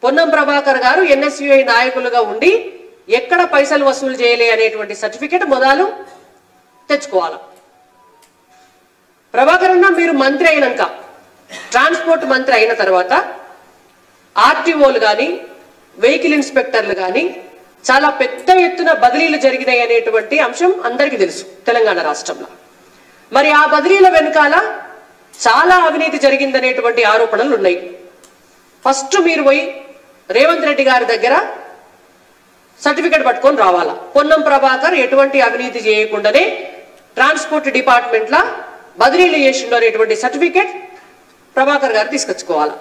పొన్నం ప్రభాకర్ గారు ఎన్ఎస్యుఐ నాయకులుగా ఉండి ఎక్కడ పైసలు వసూలు చేయలే అనేటువంటి సర్టిఫికెట్ మొదలు తెచ్చుకోవాలి. ప్రభాకర్ అన్న మీరు మంత్రి అయినాక, ట్రాన్స్పోర్ట్ మంత్రి అయిన తర్వాత ఆర్టీఓలు కానీ వెహికల్ ఇన్స్పెక్టర్లు కానీ చాలా పెద్ద ఎత్తున బదిలీలు జరిగినాయి అనేటువంటి అంశం అందరికీ తెలుసు తెలంగాణ రాష్ట్రంలో. మరి ఆ బదిలీల వెనకాల చాలా అవినీతి జరిగిందనేటువంటి ఆరోపణలు ఉన్నాయి. ఫస్ట్ మీరు పోయి రేవంత్ రెడ్డి గారి దగ్గర సర్టిఫికెట్ పట్టుకొని రావాలా. పొన్నం ప్రభాకర్ ఎటువంటి అవినీతి చేయకుండానే ట్రాన్స్పోర్ట్ డిపార్ట్మెంట్లో బదిలీలు చేసిండు అనేటువంటి సర్టిఫికెట్ ప్రభాకర్ గారు తీసుకొచ్చుకోవాలా.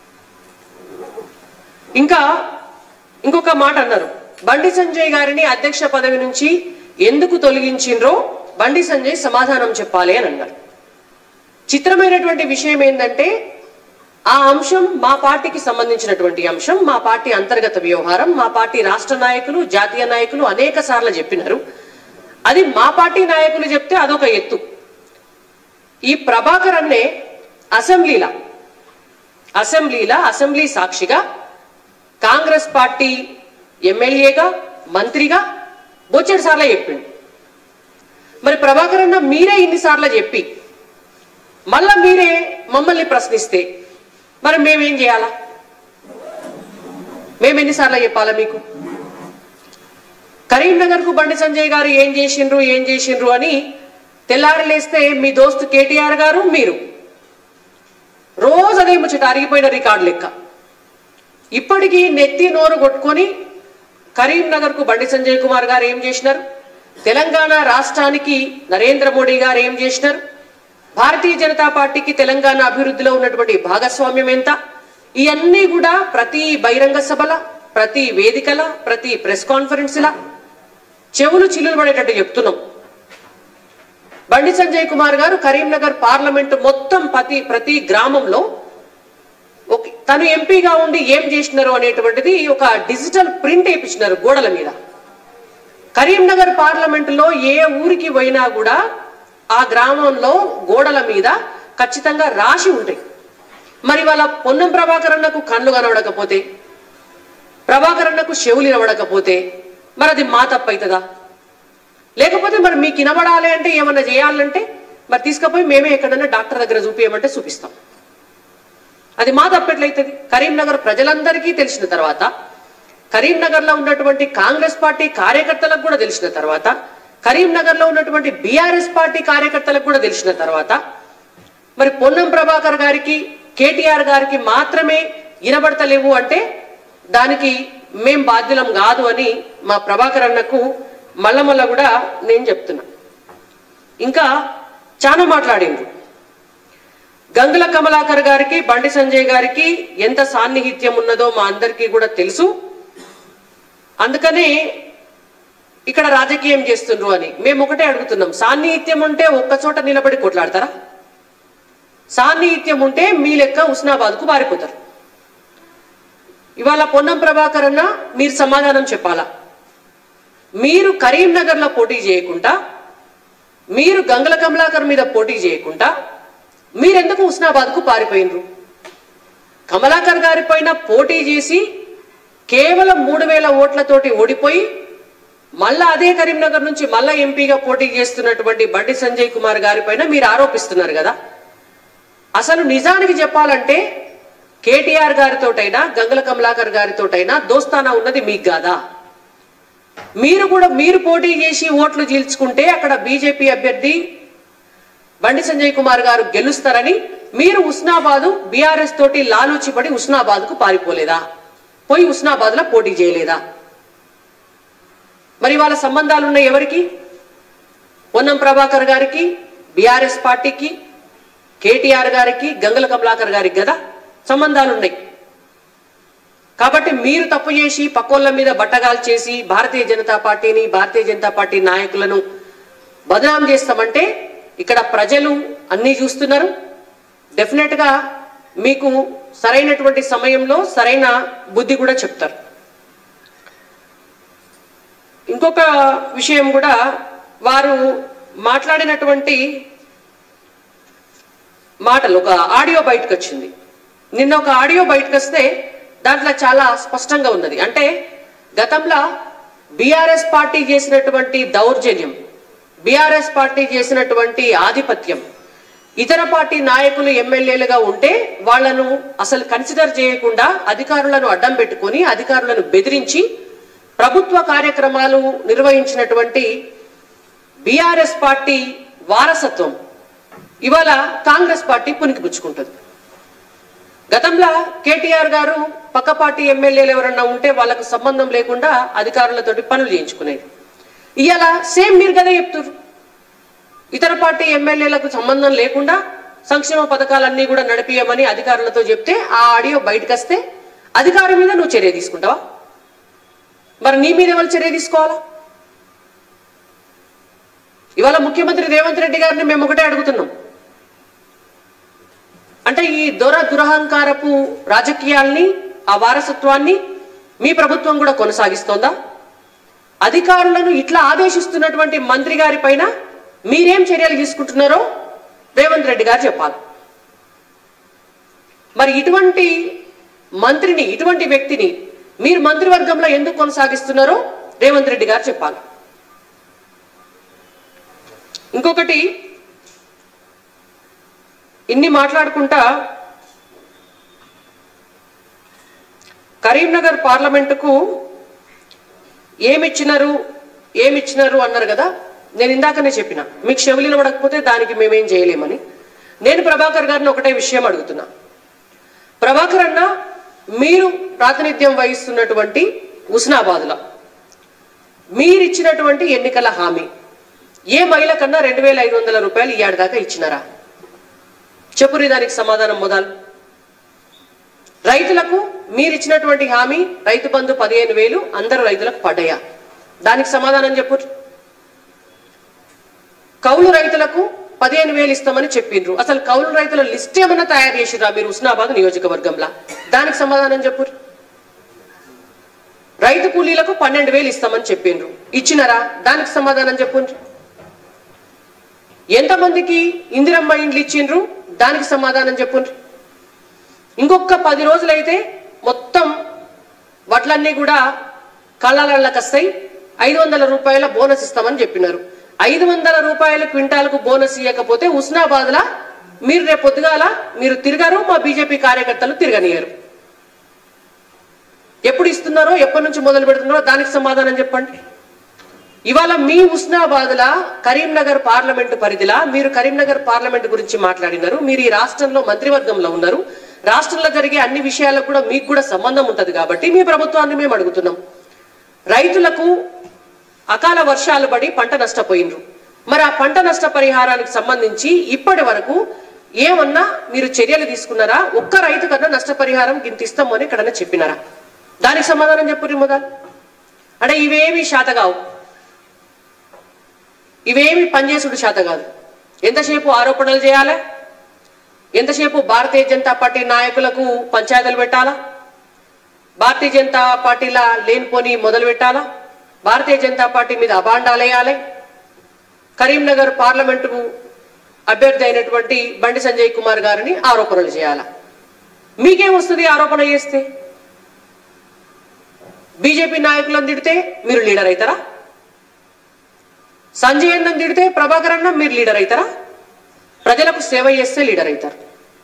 ఇంకా ఇంకొక మాట అన్నారు, బండి సంజయ్ గారిని అధ్యక్ష పదవి నుంచి ఎందుకు తొలగించిండ్రో బండి సంజయ్ సమాధానం చెప్పాలి అని అన్నారు. చిత్రమైనటువంటి విషయం ఏంటంటే ఆ అంశం మా పార్టీకి సంబంధించినటువంటి అంశం, మా పార్టీ అంతర్గత వ్యవహారం. మా పార్టీ రాష్ట్ర నాయకులు, జాతీయ నాయకులు అనేక సార్లు చెప్పినారు. అది మా పార్టీ నాయకులు చెప్తే అదొక ఎత్తు. ఈ ప్రభాకర్ అన్నే అసెంబ్లీ సాక్షిగా కాంగ్రెస్ పార్టీ ఎమ్మెల్యేగా మంత్రిగా బొచ్చెడు సార్లు చెప్పిండు. మరి ప్రభాకర్ అన్న మీరే ఇన్నిసార్లు చెప్పి మళ్ళా మీరే మమ్మల్ని ప్రశ్నిస్తే మరి మేమేం చేయాలా? మేము ఎన్నిసార్లు చెప్పాలా మీకు? కరీంనగర్ కు బండి సంజయ్ గారు ఏం చేసిండ్రు అని తెల్లారలేస్తే మీ దోస్తు కేటీఆర్ గారు మీరు రోజు అదే ముచ్చట, అరిగిపోయిన రికార్డు లెక్క. ఇప్పటికీ నెత్తి నోరు కొట్టుకొని కరీంనగర్ కు బండి సంజయ్ కుమార్ గారు ఏం చేసినారు, తెలంగాణ రాష్ట్రానికి నరేంద్ర మోడీ గారు ఏం చేసినారు, భారతీయ జనతా పార్టీకి తెలంగాణ అభివృద్ధిలో ఉన్నటువంటి భాగస్వామ్యం ఎంత, ఇవన్నీ కూడా ప్రతి బహిరంగ సభల, ప్రతి వేదికల, ప్రతి ప్రెస్ కాన్ఫరెన్స్ల చెవులు చిల్లులు పడేటట్టు చెప్తున్నాం. బండి సంజయ్ కుమార్ గారు కరీంనగర్ పార్లమెంటు మొత్తం ప్రతి గ్రామంలో తను ఎంపీగా ఉండి ఏం చేసినారు అనేటువంటిది ఒక డిజిటల్ ప్రింట్ వేయించినారు గోడల మీద. కరీంనగర్ పార్లమెంటులో ఏ ఊరికి పోయినా కూడా ఆ గ్రామంలో గోడల మీద ఖచ్చితంగా రాసి ఉంటాయి. మరి వాళ్ళ పొన్నం ప్రభాకర్ అన్నకు కళ్ళు కనబడకపోతే, ప్రభాకర్ అన్నకు చెవులు వినబడకపోతే మరి అది మా తప్పు అవుతుందా? లేకపోతే మరి మీకు వినబడాలి అంటే ఏమన్నా చేయాలంటే మరి తీసుకుపోయి మేమే ఎక్కడన్నా డాక్టర్ దగ్గర చూపించమంటే చూపిస్తాం. అది మా తప్పెట్లయితుంది? కరీంనగర్ ప్రజలందరికీ తెలిసిన తర్వాత, కరీంనగర్ లో ఉన్నటువంటి కాంగ్రెస్ పార్టీ కార్యకర్తలకు కూడా తెలిసిన తర్వాత, కరీంనగర్ లో ఉన్నటువంటి బీఆర్ఎస్ పార్టీ కార్యకర్తలకు కూడా తెలిసిన తర్వాత మరి పొన్నం ప్రభాకర్ గారికి, కేటీఆర్ గారికి మాత్రమే వినబడతలేవు అంటే దానికి మేం బాధ్యులం కాదు అని మా ప్రభాకర్ అన్నకు మళ్ళా కూడా నేను చెప్తున్నా. ఇంకా చాలా మాట్లాడిండ్రు. గంగుల కమలాకర్ గారికి, బండి సంజయ్ గారికి ఎంత సాన్నిహిత్యం ఉన్నదో మా అందరికీ కూడా తెలుసు. అందుకనే ఇక్కడ రాజకీయం చేస్తుండ్రు అని మేము ఒకటే అడుగుతున్నాం, సాన్నిహిత్యం ఉంటే ఒక్కచోట నిలబడి కొట్లాడతారా? సాన్నిహిత్యం ఉంటే మీ లెక్క హుస్నాబాద్కు పారిపోతారు. ఇవాళ పొన్నం ప్రభాకర్ అన్న మీరు సమాధానం చెప్పాలా. మీరు కరీంనగర్లో పోటీ చేయకుండా, మీరు గంగుల కమలాకర్ మీద పోటీ చేయకుండా మీరెందుకు హుస్నాబాద్కు పారిపోయినరు? కమలాకర్ గారి పైన పోటీ చేసి కేవలం 3000 ఓట్లతోటి ఓడిపోయి మళ్ళా అదే కరీంనగర్ నుంచి మళ్ళా ఎంపీగా పోటీ చేస్తున్నటువంటి బండి సంజయ్ కుమార్ గారి పైన మీరు ఆరోపిస్తున్నారు కదా. అసలు నిజానికి చెప్పాలంటే కేటీఆర్ గారితోటైనా గంగుల కమలాకర్ గారితోటైనా దోస్తానా ఉన్నది మీకు కాదా? మీరు పోటీ చేసి ఓట్లు చీల్చుకుంటే అక్కడ బీజేపీ అభ్యర్థి బండి సంజయ్ కుమార్ గారు గెలుస్తారని మీరు హుస్నాబాద్ బీఆర్ఎస్ తోటి లాలూచిపడి హుస్నాబాద్కు పారిపోలేదా? పోయి హుస్నాబాద్ లో పోటీ చేయలేదా? మరి వాళ్ళ సంబంధాలు ఉన్నాయి ఎవరికి? పొన్నం ప్రభాకర్ గారికి, బీఆర్ఎస్ పార్టీకి, కేటీఆర్ గారికి, గంగుల కమలాకర్ గారికి కదా సంబంధాలు ఉన్నాయి. కాబట్టి మీరు తప్పు చేసి పక్కోళ్ళ మీద బట్టగాలు చేసి భారతీయ జనతా పార్టీని, భారతీయ జనతా పార్టీ నాయకులను బదనాం చేస్తామంటే ఇక్కడ ప్రజలు అన్నీ చూస్తున్నారు. డెఫినెట్ గా మీకు సరైనటువంటి సమయంలో సరైన బుద్ధి కూడా చెప్తారు. ఇంకొక విషయం కూడా, వారు మాట్లాడినటువంటి మాటలు ఒక ఆడియో బయటకు వచ్చింది. నిన్న ఒక ఆడియో బయటకు వస్తే దాంట్లో చాలా స్పష్టంగా ఉన్నది. అంటే గతంలో బీఆర్ఎస్ పార్టీ చేసినటువంటి దౌర్జన్యం, బీఆర్ఎస్ పార్టీ చేసినటువంటి ఆధిపత్యం, ఇతర పార్టీ నాయకులు ఎమ్మెల్యేలుగా ఉంటే వాళ్లను అసలు కన్సిడర్ చేయకుండా అధికారులను అడ్డం పెట్టుకొని అధికారులను బెదిరించి ప్రభుత్వ కార్యక్రమాలు నిర్వహించినటువంటి బీఆర్ఎస్ పార్టీ వారసత్వం ఇవాళ కాంగ్రెస్ పార్టీ పునికిపుచ్చుకుంటుంది. గతంలో కేటీఆర్ గారు పక్క పార్టీ ఎమ్మెల్యేలు ఎవరన్నా ఉంటే వాళ్ళకు సంబంధం లేకుండా అధికారులతోటి పనులు చేయించుకునేది. ఇవాళ సేమ్ మీరు కదా చెప్తున్నారు, ఇతర పార్టీ ఎమ్మెల్యేలకు సంబంధం లేకుండా సంక్షేమ పథకాలన్నీ కూడా నడిపియమని అధికారులతో చెప్తే ఆ ఆడియో బయటకు వస్తే అధికారి మీద నువ్వు చర్య తీసుకుంటావా? మరి నీ మీద ఎవరు చర్య తీసుకోవాలా? ఇవాళ ముఖ్యమంత్రి రేవంత్ రెడ్డి గారిని మేము ఒకటే అడుగుతున్నాం, అంటే ఈ దురహంకారపు రాజకీయాల్ని, ఆ వారసత్వాన్ని మీ ప్రభుత్వం కూడా కొనసాగిస్తోందా? అధికారులను ఇట్లా ఆదేశిస్తున్నటువంటి మంత్రి గారి పైన మీరేం చర్యలు తీసుకుంటున్నారో రేవంత్ రెడ్డి గారు చెప్పాలి. మరి ఇటువంటి మంత్రిని, ఇటువంటి వ్యక్తిని మీరు మంత్రివర్గంలో ఎందుకు కొనసాగిస్తున్నారో రేవంత్ రెడ్డి గారు చెప్పాలి. ఇంకొకటి, ఇన్ని మాట్లాడుకుంటా కరీంనగర్ పార్లమెంటుకు ఏమిచ్చినారు అన్నారు కదా. నేను ఇందాకనే చెప్పిన, మీకు చెవులు వినబడకపోతే దానికి మేమేం చేయలేమని. నేను ప్రభాకర్ గారిని ఒకటే విషయం అడుగుతున్నా. ప్రభాకర్ అన్న, మీరు ప్రాతినిధ్యం వహిస్తున్నటువంటి హుస్నాబాద్లో మీరిచ్చినటువంటి ఎన్నికల హామీ ఏ మహిళ కన్నా 2500 రూపాయలు ఈ ఏడాది దాకా ఇచ్చినారా? చెప్పురి దానికి సమాధానం. మొదలు రైతులకు మీరిచ్చినటువంటి హామీ రైతు బంధు 15,000 అందరూ రైతులకు పడ్డాయా? దానికి సమాధానం చెప్పు. కౌలు రైతులకు 15,000 ఇస్తామని చెప్పిండ్రు. అసలు కౌలు రైతుల లిస్ట్ ఏమన్నా తయారు చేసిరా మీరు హుస్నాబాద్ నియోజకవర్గంలో? దానికి సమాధానం చెప్పు. రైతు కూలీలకు 12,000 ఇస్తామని చెప్పిండ్రు, ఇచ్చినారా? దానికి సమాధానం చెప్పు. ఎంతమందికి ఇందిరమ్మ ఇండ్లు ఇచ్చిండ్రు? దానికి సమాధానం చెప్పు. ఇంకొక 10 రోజులైతే మొత్తం వడ్లన్నీ కూడా కళ్ళకి వస్తాయి, 500 రూపాయల బోనస్ ఇస్తామని చెప్పినారు. 500 రూపాయల క్వింటాలకు బోనస్ ఇవ్వకపోతే హుస్నాబాద్లా మీరు రేపు పొద్దుగాల మీరు తిరగరు, మా బీజేపీ కార్యకర్తలు తిరగనియరు. ఎప్పుడు ఇస్తున్నారో, ఎప్పటి నుంచి మొదలు పెడుతున్నారో దానికి సమాధానం చెప్పండి. ఇవాళ మీ హుస్నాబాద్లా కరీంనగర్ పార్లమెంటు పరిధిలా మీరు కరీంనగర్ పార్లమెంటు గురించి మాట్లాడినారు. మీరు ఈ రాష్ట్రంలో మంత్రివర్గంలో ఉన్నారు. రాష్ట్రంలో జరిగే అన్ని విషయాలకు కూడా మీకు కూడా సంబంధం ఉంటది కాబట్టి మీ ప్రభుత్వాన్ని మేము అడుగుతున్నాం. రైతులకు అకాల వర్షాలు పడి పంట నష్టపోయినరు. మరి ఆ పంట నష్ట పరిహారానికి సంబంధించి ఇప్పటి వరకు ఏమన్నా మీరు చర్యలు తీసుకున్నారా? ఒక్క రైతు కన్నా నష్టపరిహారం గింత ఇస్తామని ఎక్కడన్నా చెప్పినారా? దానికి సమాధానం చెప్పుర్రి మొదలు. అంటే ఇవేమి శాత కావు, ఇవేమి పనిచేసుడు శాత కాదు. ఎంతసేపు ఆరోపణలు చేయాలా? ఎంతసేపు భారతీయ జనతా పార్టీ నాయకులకు పంచాయతీలు పెట్టాలా? భారతీయ జనతా పార్టీలా లేనిపోని మొదలు పెట్టాలా? భారతీయ జనతా పార్టీ మీద అభాండాలు వేయాలి? కరీంనగర్ పార్లమెంటుకు అభ్యర్థి అయినటువంటి బండి సంజయ్ కుమార్ గారిని ఆరోపణలు చేయాలా? మీకేమొస్తుంది ఆరోపణ చేస్తే? బీజేపీ నాయకులను తిడితే మీరు లీడర్ అవుతారా? సంజయ్ అన్నం తిడితే ప్రభాకర్ అన్న మీరు లీడర్ అవుతారా? ప్రజలకు సేవ చేస్తే లీడర్ అవుతారు.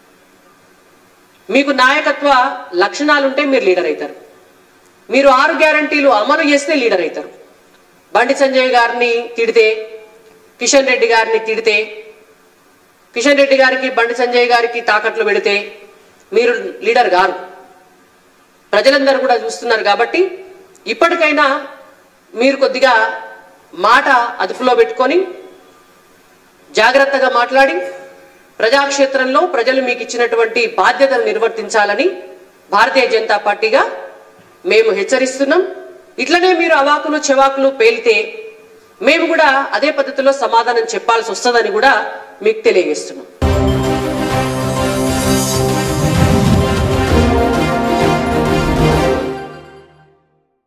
మీకు నాయకత్వ లక్షణాలుంటే మీరు లీడర్ అవుతారు. మీరు 6 గ్యారంటీలు అమలు చేస్తే లీడర్ అవుతారు. బండి సంజయ్ గారిని తిడితే, కిషన్ రెడ్డి గారిని తిడితే, కిషన్ రెడ్డి గారికి బండి సంజయ్ గారికి తాకట్లు పెడితే మీరు లీడర్ గారు. ప్రజలందరూ కూడా చూస్తున్నారు కాబట్టి ఇప్పటికైనా మీరు కొద్దిగా మాట అదుపులో పెట్టుకొని జాగ్రత్తగా మాట్లాడి ప్రజాక్షేత్రంలో ప్రజలు మీకు ఇచ్చినటువంటి బాధ్యతను నిర్వర్తించాలని భారతీయ జనతా పార్టీగా మేము హెచ్చరిస్తున్నాం. ఇట్లనే మీరు అవాకులు చెవాకులు పేలితే మేము కూడా అదే పద్ధతిలో సమాధానం చెప్పాల్సి వస్తుందని కూడా మీకు తెలియజేస్తున్నాం.